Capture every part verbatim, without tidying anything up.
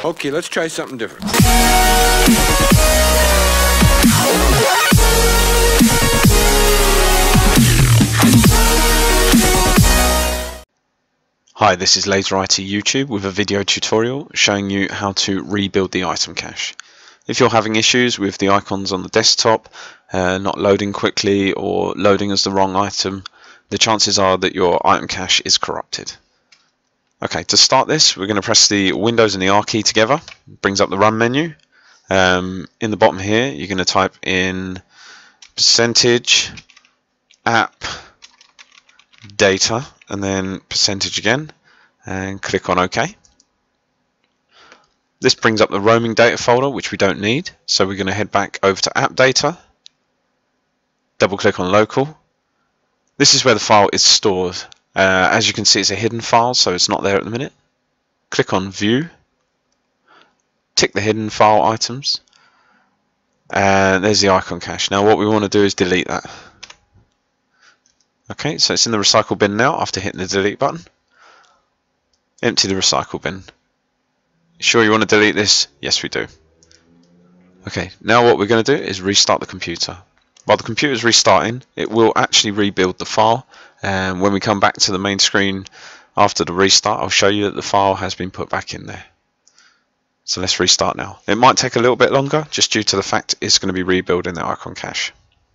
Okay, let's try something different. Hi, this is LaserIT YouTube with a video tutorial showing you how to rebuild the item cache. If you're having issues with the icons on the desktop uh, not loading quickly or loading as the wrong item, the chances are that your item cache is corrupted. Okay, to start this, we're going to press the Windows and the R key together. It brings up the Run menu. Um, in the bottom here, you're going to type in percentage app data and then percentage again and click on OK. This brings up the roaming data folder, which we don't need, so we're going to head back over to appdata, double click on local. This is where the file is stored. Uh, as you can see, it's a hidden file, so it's not there at the minute. Click on view, tick the hidden file items, and there's the IconCache. Now what we want to do is delete that. Okay, so it's in the recycle bin now after hitting the delete button. Empty the recycle bin. Sure you want to delete this? Yes, we do. Okay, now what we're going to do is restart the computer. While the computer is restarting, it will actually rebuild the file, and when we come back to the main screen after the restart, I'll show you that the file has been put back in there. So let's restart now. It might take a little bit longer just due to the fact it's going to be rebuilding the IconCache.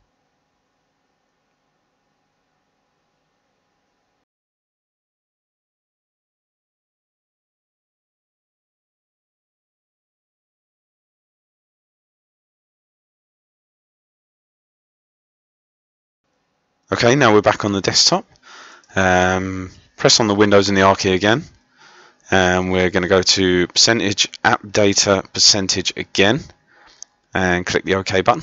Okay, now we're back on the desktop. Um, press on the Windows and the R key again, and we're going to go to percentage app data percentage again, and click the OK button.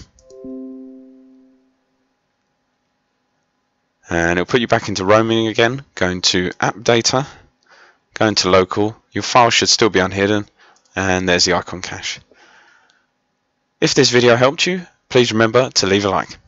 And it'll put you back into roaming again. Going to app data, going to local. Your file should still be unhidden, and there's the IconCache. If this video helped you, please remember to leave a like.